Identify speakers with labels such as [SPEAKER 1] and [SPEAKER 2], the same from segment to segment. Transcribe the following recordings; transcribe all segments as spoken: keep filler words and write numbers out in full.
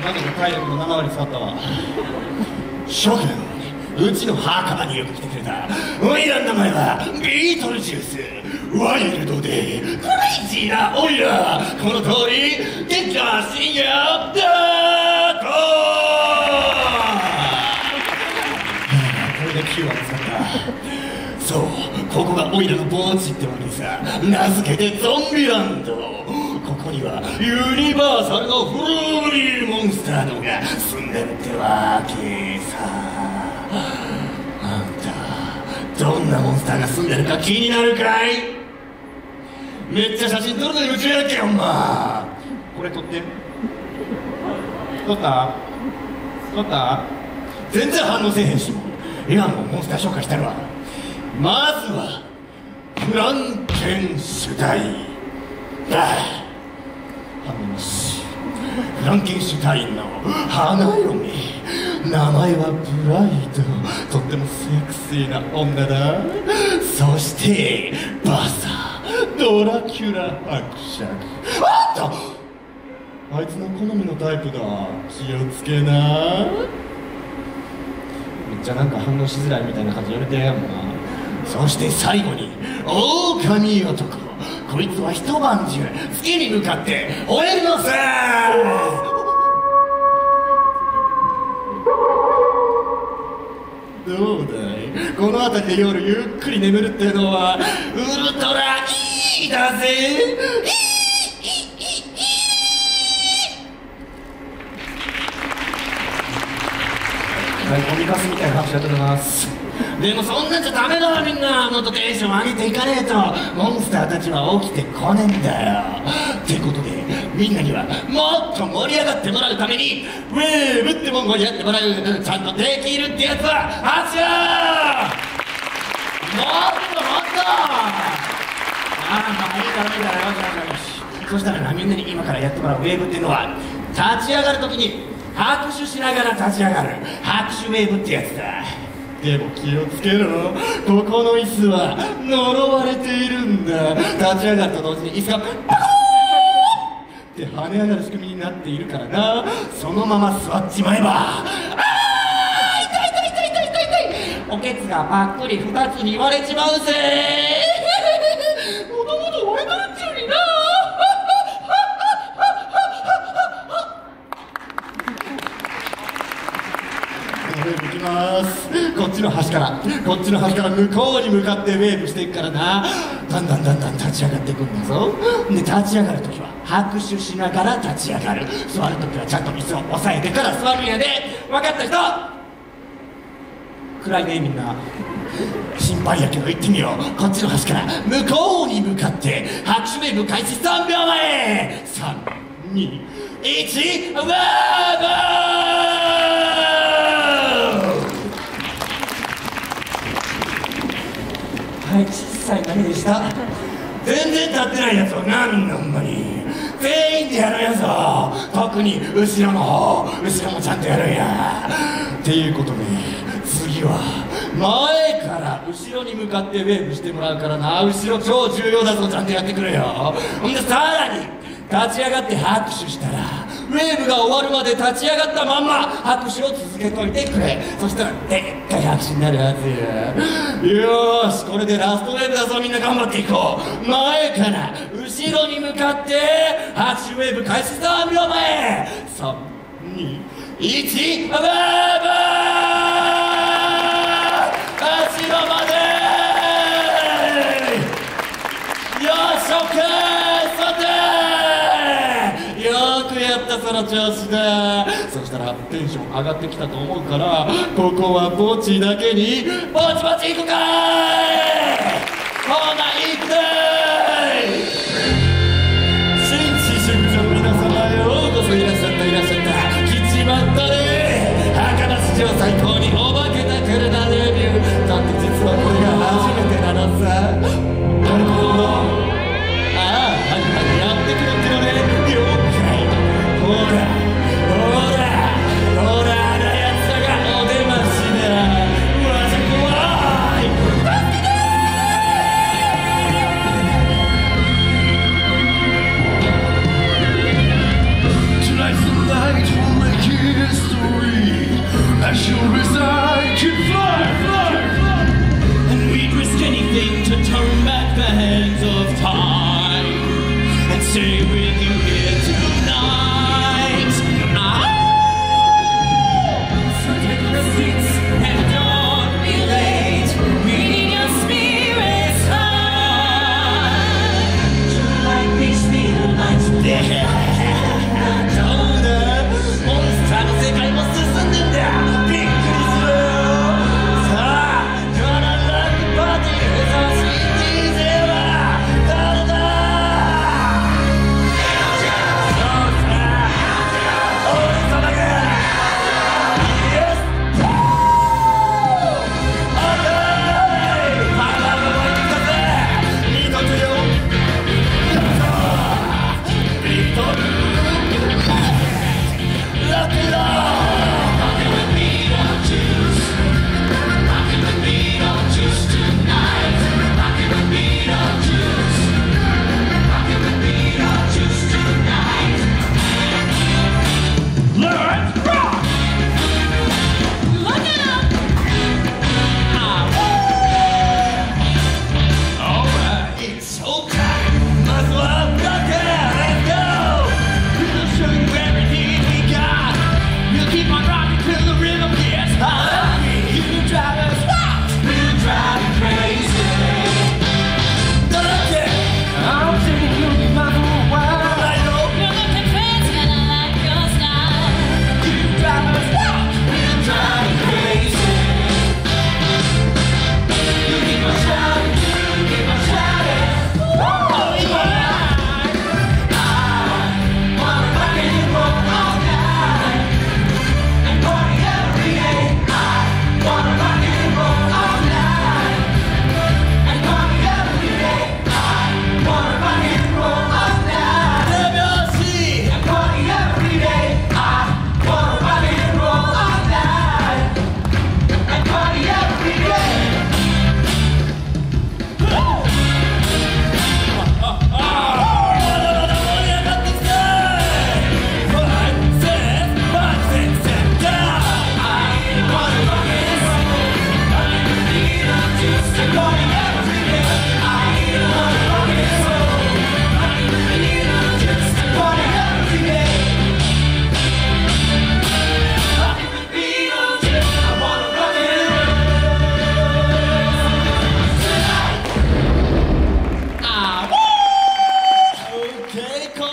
[SPEAKER 1] 今の体力のななわり使ったわ。諸君、うちの墓場によく来てくれた。おいらの名前はビートルジュース。ワイルドでクレイジーなおいら。この通り元気な深夜だとこれできゅうわり使った。そう、ここがオイラの墓地ってわけさ。名付けてゾンビランド。ここにはユニバーサルの古いモンスターのが住んでるってわけさ。あんた、どんなモンスターが住んでるか気になるかい？めっちゃ写真撮るのに夢中やっけよ、おま。これ撮って。撮った？撮った？全然反応せえへんし。今のモンスター紹介したるわ。まずはフランケンシュタイン。ああ、反応なし。フランケンシュタインの花嫁。名前はブライド。とってもセクシーな女だ。そしてバサドラキュラ伯爵。あった、あいつの好みのタイプだ。気をつけな。めっちゃなんか反応しづらいみたいな感じやめてやんな。そして最後に狼男。こいつは一晩中月に向かって吠えるのさ。どうだい、この辺りで夜ゆっくり眠るっていうのはウルトラいいだぜ。ゴミカスみたいな拍手やってます。でもそんなんじゃダメだわ。みんなもっとテンション上げていかねえとモンスターたちは起きてこねえんだよ。ってことでみんなにはもっと盛り上がってもらうためにウェーブってもんをやってもらう。ちゃんとできるってやつは拍手。もっともっと。ああ、いいからいいからよしよしよし。そしたらな、みんなに今からやってもらうウェーブっていうのは立ち上がるときに拍手しながら立ち上がる拍手ウェーブってやつだ。でも気をつけろ、ここの椅子は呪われているんだ。立ち上がると同時に椅子がパコーンって跳ね上がる仕組みになっているからな。そのまま座っちまえば、あー痛い痛い痛い痛い痛い痛い、おけつがパックリ二つに割れちまうぜ。もともと割れたっちゅうにな。行きます。こっちの端からこっちの端から向こうに向かってウェーブしていくからな。だんだんだんだん立ち上がっていくんだぞ。で立ち上がるときは拍手しながら立ち上がる。座るときはちゃんと椅子を押さえてから座るんやで。分かった人？暗いねみんな。心配やけど行ってみよう。こっちの端から向こうに向かって拍手ウェーブ開始さんびょうまえ。さん、に、いち、ワーゴー。はい、小さい波でした。全然立ってないやつは何な、ほんまに全員でやるんやぞ。特に後ろの方、後ろもちゃんとやるんや。っていうことで次は前から後ろに向かってウェーブしてもらうからな。後ろ超重要だぞ、ちゃんとやってくれよ。ほんでさらに立ち上がって拍手したらウェーブが終わるまで立ち上がったまんま拍手を続けといてくれ。そしたらでっかい拍手になるはずや。よーし、これでラストウェーブだぞ。みんな頑張っていこう。前から後ろに向かって拍手ウェーブ開始さんびょうまえ。さん、に、いち、バーバー後ろまで。よっしゃ、オッケー、座ってー。よーくやった、その調子だ。そしたらテンション上がってきたと思うから、ここは墓地だけにぼちぼち行くかーい。ほな行くでーい。紳士淑女の皆様、ようこそいらっしゃったいらっしゃった。来ちまったね。儚史上最高にお化けだからなレビュー。だって実はこれが初めてなのさ。なるほど。ああ、はいはい、やってくれってのね。了解。ほらほらほら、あのやつらがお出ましだ。マジ怖い。助けてー。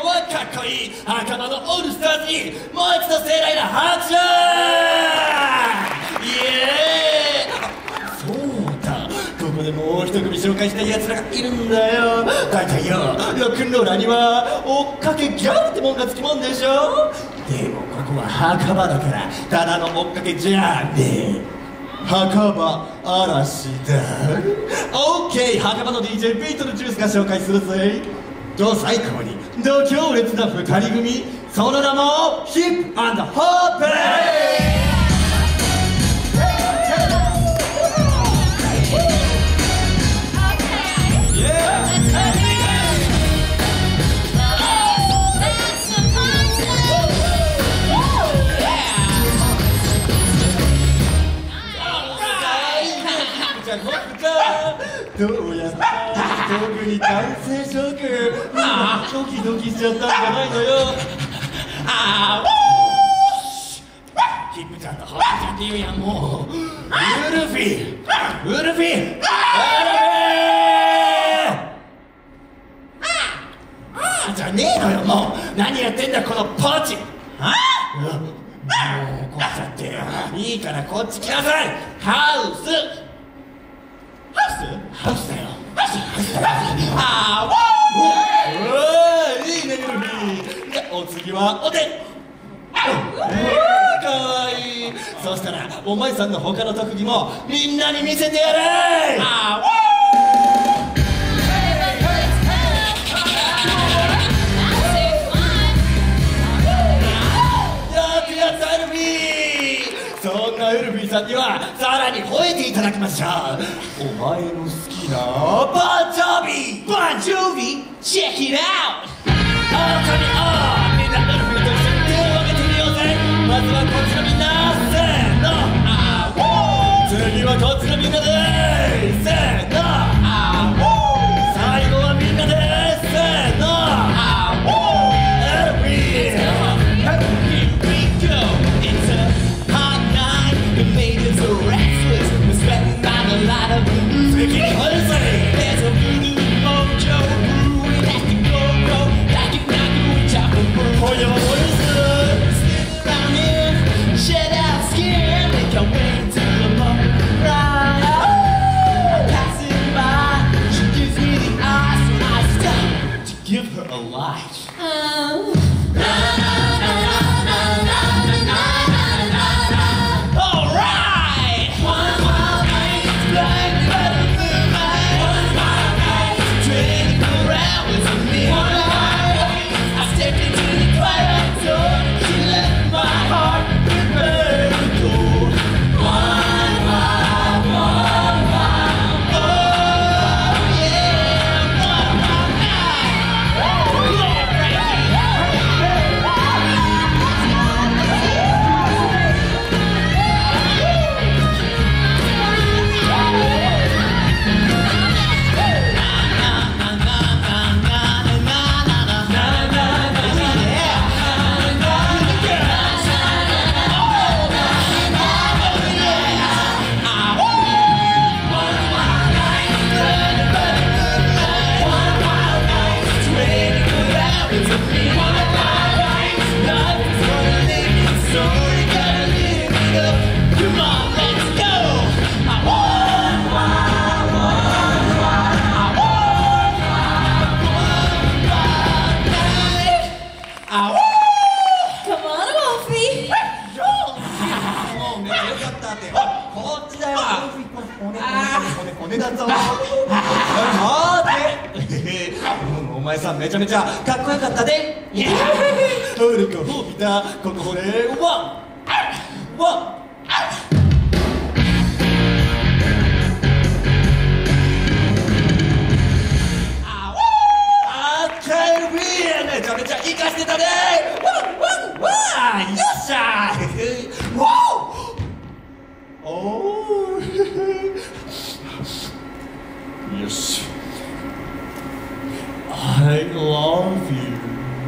[SPEAKER 1] はかっこいい袴のオールスターズにもう一度盛大な拍手イエーイ。そうだ、ここでもう一組紹介したいやつらがいるんだよ。大体よ、ロックンローラーには追っかけギャルってもんがつきもんでしょ。でもここは墓場だからただの追っかけじゃねえ、墓場嵐だ。オッケー、墓場の ディージェー ビートルジュースが紹介するぜ。と最高に度強烈な二人組、その名もヒップ&ホップ。どうやった特に男性諸君ドキドキしちゃったんじゃないのよ。あーヒップちゃんとホップちゃんって言うやん。もうウルフィウルフィウルフィあじゃねえのよ。もう何やってんだこのポチ。あもうこっちゃっていいからこっち来なさい。ハウスハウスハウスだよ。ハウスハウスだよ。あーわーいいねルフィ。じゃお次はお手。かわいい。そしたらお前さんの他の特技もみんなに見せてやれ。あーわーそんなウルフィさんにはさらに吠えていただきましょう。お前の好きなバンジョービーバンジョービーチェックイットアウト。みんなウルフィと一緒に手を挙げてみようぜ。まずはこっちのみんなせーのあー次はこっちのみんなでせーのあー最後はみんなでせーのあーウルフィお前さんめちゃめちゃかっこよかったで。いや俺がほうびたここでワンワンめちゃめちゃ生かしてたね。ワンワンワンよっしゃーわおおよし I love you。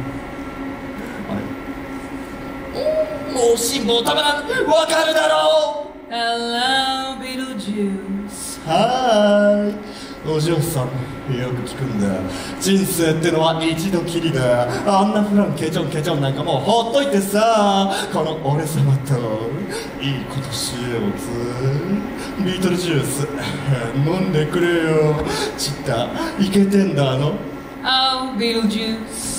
[SPEAKER 1] あれもう辛抱たまらん。わかるだろう。
[SPEAKER 2] Hello Beetlejuice。
[SPEAKER 1] はーいお嬢さんよく聞くんだ。人生ってのは一度きりだ。あんなフランケチョンケチョンなんかもうほっといてさ、この俺様といいことしようぜ。ビートルジュース飲んでくれよ。チッタイケてんだの。
[SPEAKER 2] Oh, Beetlejuice.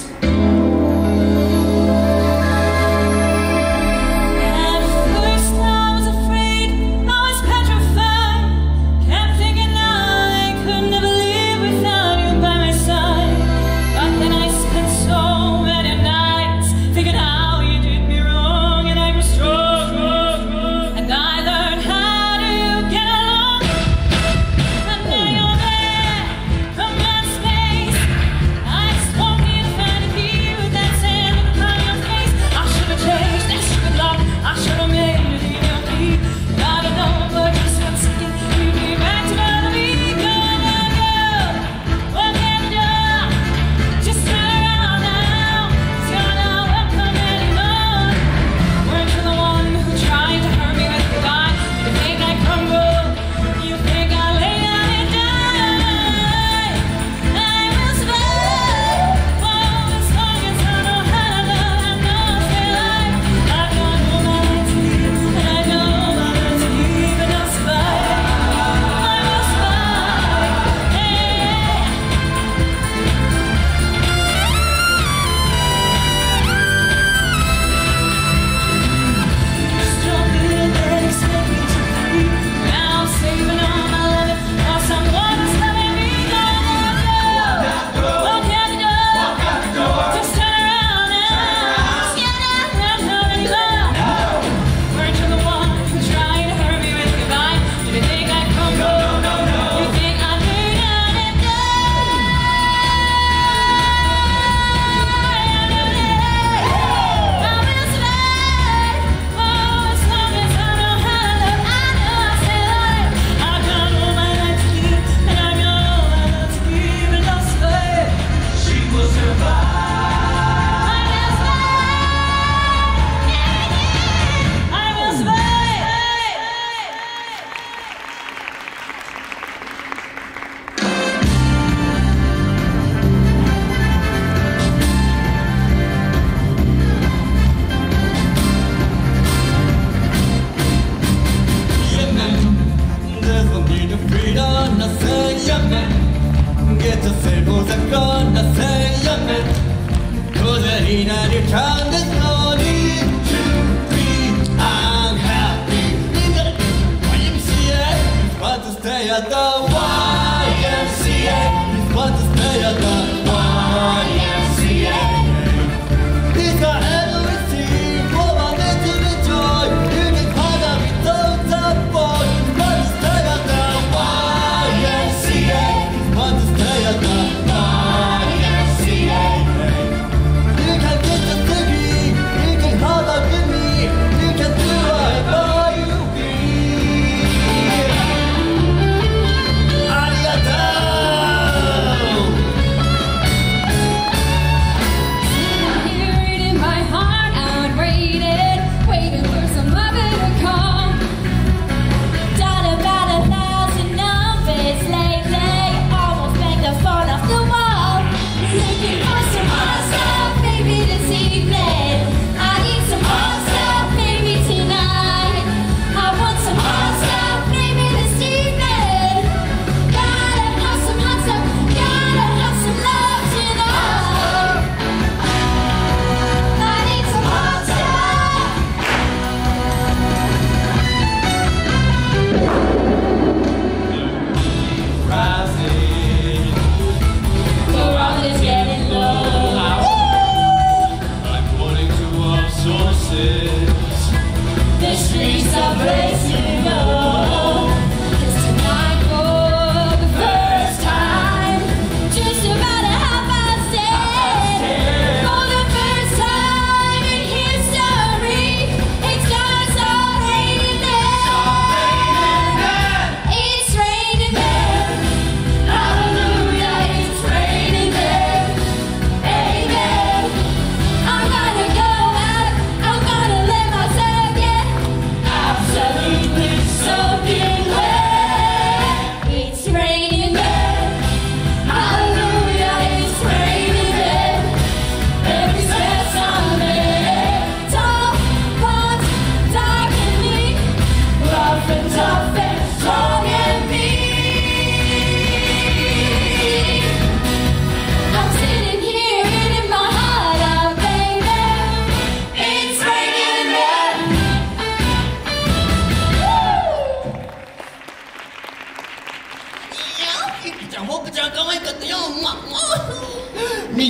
[SPEAKER 1] Get yourself a gun, I say young man. Cause in any time there's no need to be unhappy. You gotta do Y M C A. It's fun to stay at the Y M C A. It's fun to stay at the Y M C A. It's got everything for a little joy. You can find out without the boy. It's fun to stay at the Y M C A. It's fun to stay at the Y M C A. You can get the city, you can have a with me, you can do whatever you be.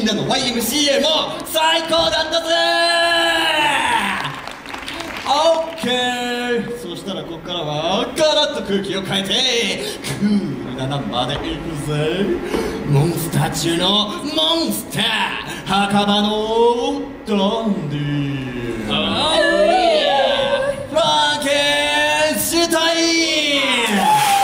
[SPEAKER 1] なの ワイエムシーエー も最高だったぜオッケー。そしたらここからはガラッと空気を変えてクールなナンバーでいくぜ。モンスター中のモンスター墓場のダンディー、oh, yeah. フランケンシュタイン。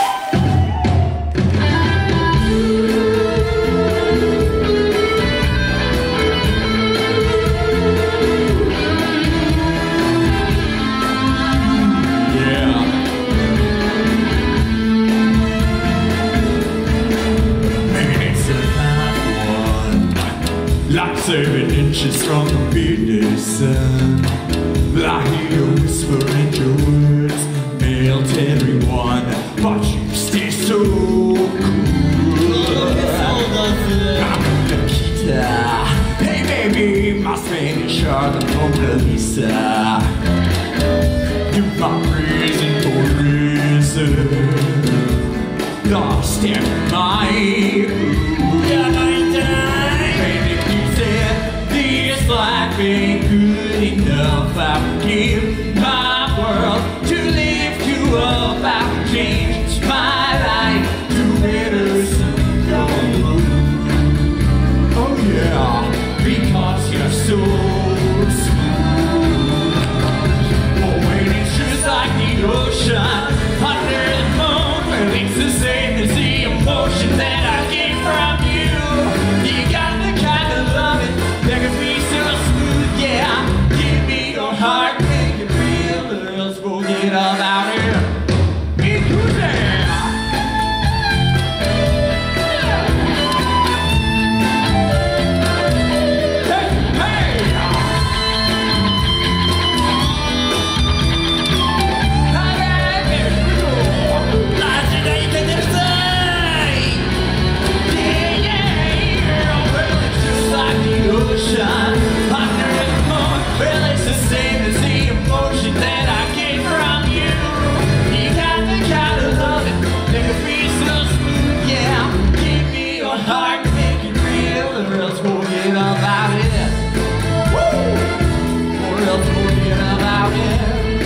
[SPEAKER 3] Like seven inches from the midday sun, I hear you whispering your words, melt everyone, but you stay so cool. I'm the guitar. Hey baby, my Spanish are the Mona Lisa. You're my reason for reason. Lost in my yeah, my life ain't good enough. I would give my world to lift you up. I would change my life to better someday. Oh yeah, because you're so smooth. Oh, when it's just like the ocean under the moon, well, it's the same as the emotion that I get from you. You got the kind of loving that can be yeah, give me your heart, make it real, or else forget about it. It's who's there? Hey, hey! Yeah, yeah, well, it's just like the ocean. Well, it's the same as the emotion that I get from you. You got the kind of loving that can be so smooth, yeah. Give me your heart, make it real, or else forget about it. Woo! Or else forget about it.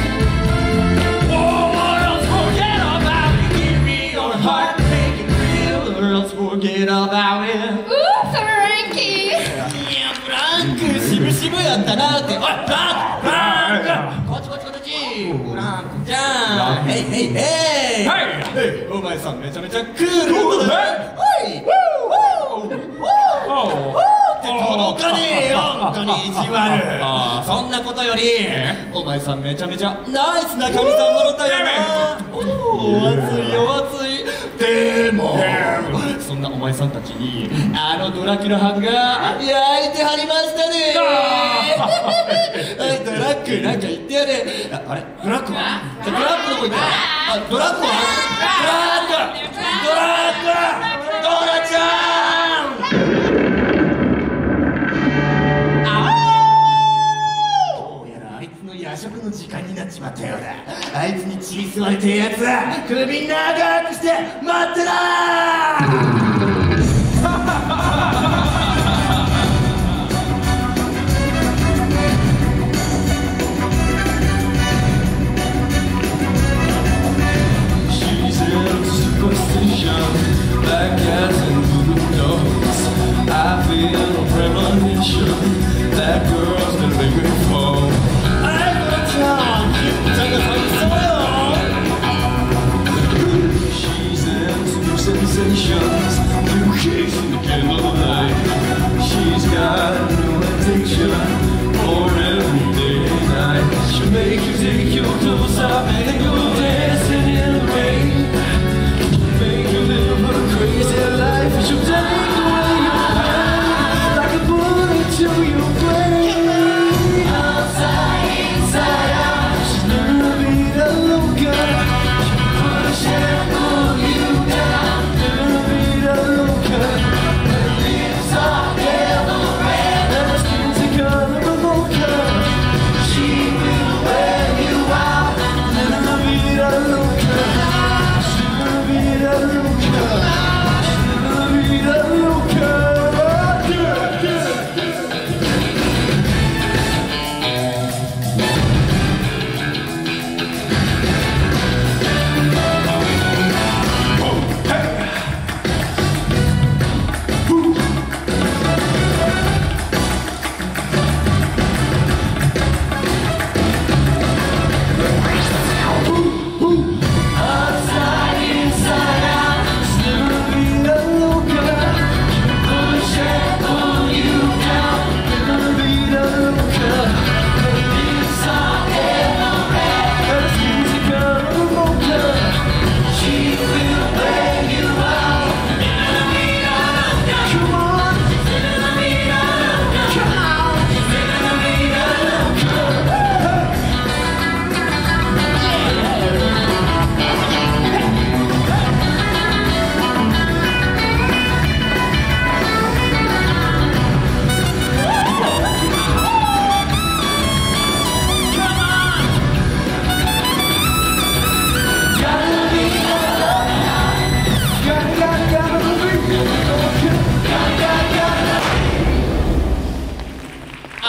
[SPEAKER 3] Whoa, or else forget about it. Give me your heart, make it real, or else forget about it.
[SPEAKER 2] Ooh, Frankie!
[SPEAKER 1] フランク渋々やったなって。おいフランクフランクこっちこっちこっちフランクじゃん。ヘイヘイヘイヘイ。お前さんめちゃめちゃクールだね。おいウォーウォーウォーって届かねえよ本当に意地悪。そんなことよりお前さんめちゃめちゃナイスな神さんもろたよな。おお熱いよ熱い。でもそんなお前さんたちにあのドラキュラハンが焼いてはりましたね。ドラックなんか言ってやれ。ああれドラックはドラックどこ行った。あドラックはドラックドラックドラちゃん。あおどうやらあいつの夜食の時間になっちまったようだ。あいつに血吸われてるやつは首長くして待ってな
[SPEAKER 3] Like cats and voodoo dolls, I feel a premonition that girl's been living for.
[SPEAKER 1] I'm gonna try take a soil.
[SPEAKER 3] She's into sensations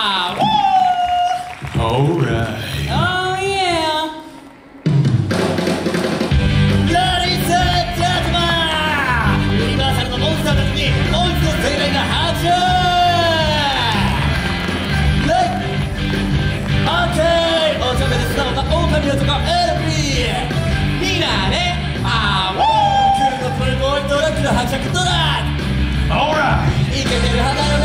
[SPEAKER 3] Ah, woo!
[SPEAKER 1] Alright.
[SPEAKER 3] Oh yeah.
[SPEAKER 1] Ladies and gentlemen! ユニバーサルのモンスターたちにもう一度世界が発射 OK! おちょめで素直な狼男 エルピー みんなね あーウォークルのプレイボーイドラキュラ伯爵ドラッグ Alright! イケてる花嫁